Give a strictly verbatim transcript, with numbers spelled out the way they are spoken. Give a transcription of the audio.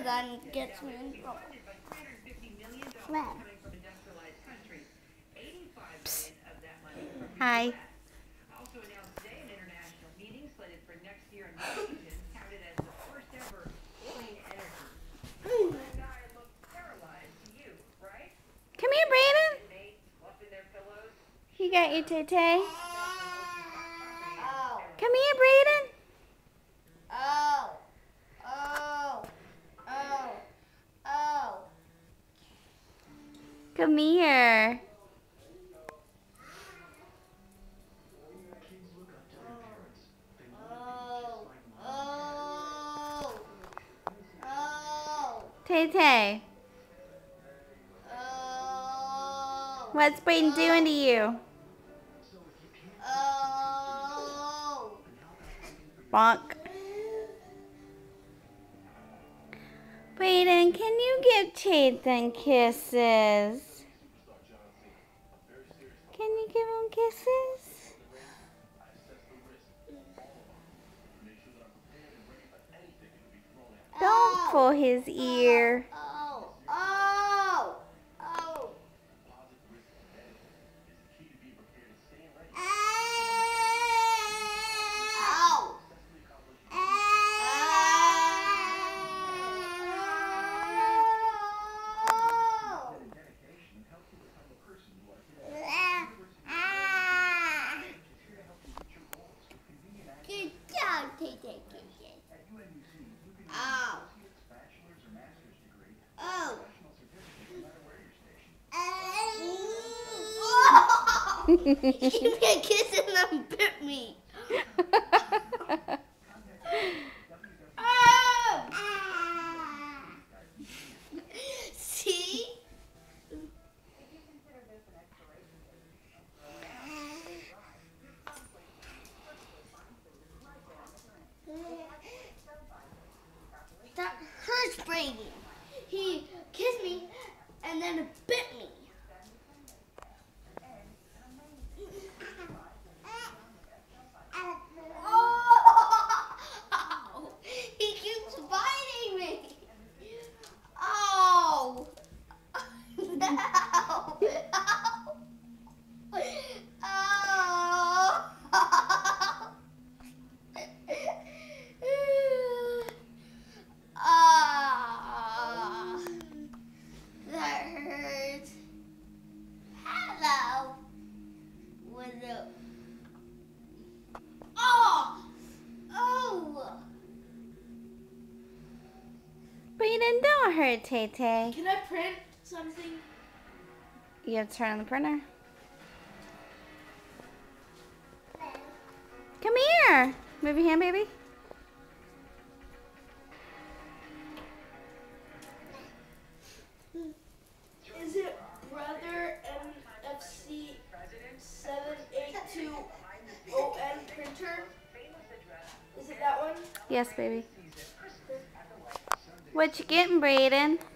because then it gets me in trouble. Where? Psst. Hi. Come here, Brandon. You got your tay-tay? Oh. Come here, Brayden. Oh. Oh. Oh. Oh. Come here. Oh. Oh. Oh. Tay-tay, Oh. what's Brayden doing to you? Oh. Bonk. Brayden, can you give Chayton kisses? Can you give him kisses? Don't pull his ear. Oh. Oh. Oh. Ow. Good job, Tay Tay. Ow. Oh. He gave me a kiss and then bit me. Oh. See? That hurts Brady. He kissed me and then bit me. Oh! He keeps biting me. Oh! No! Oh! Ah, that hurts. Hello. What's up? Oh, oh. Brayden, don't hurt Tay-Tay. Can I print something? You have to turn on the printer. Come here. Move your hand, baby. Is it Brother M F C seven eight two O N printer? Is it that one? Yes, baby. What you getting, Brayden?